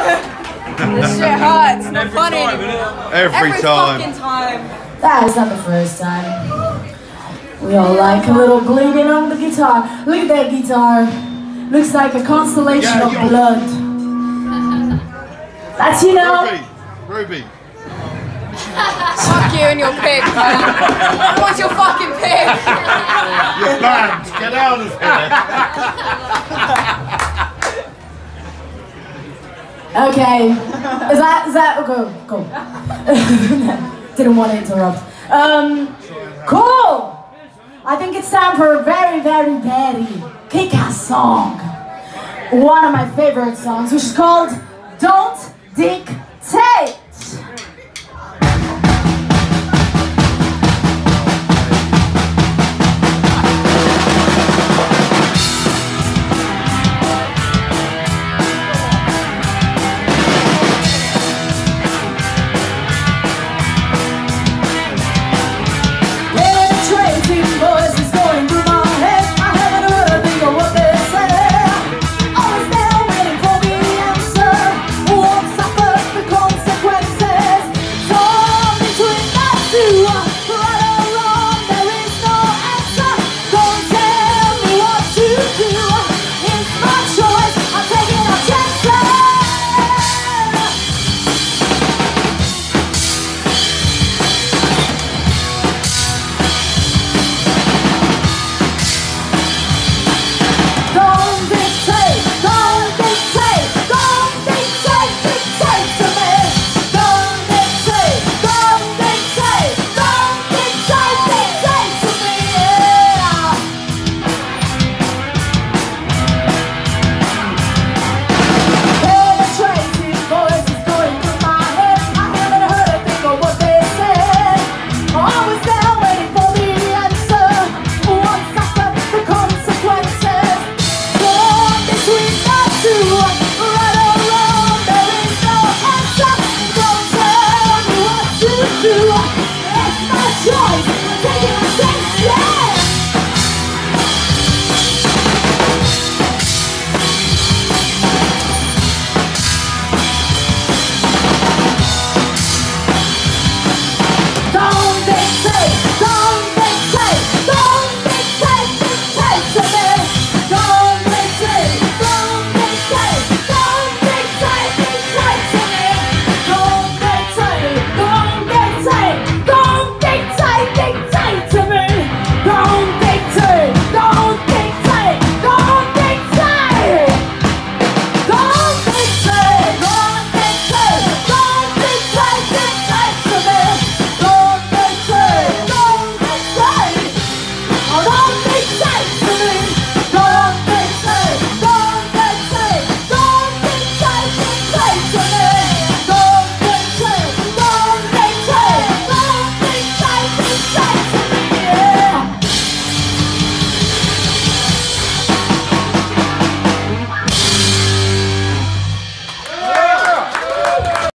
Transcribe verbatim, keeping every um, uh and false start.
This shit hurts. It's not Every funny time, anymore. Every, Every time. fucking time. That is not the first time. We all like a little bleeding on the guitar. Look at that guitar. Looks like a constellation Yeah, of yo. blood. That's, you know. Ruby, Ruby. Fuck you and your pig, man. I want your fucking pig. You're banned. Get out of here. Okay. Is that, is that, go, go. Didn't want to interrupt. Um, cool. I think it's time for a very, very, very kick-ass song. One of my favorite songs, which is called Don't Dictate.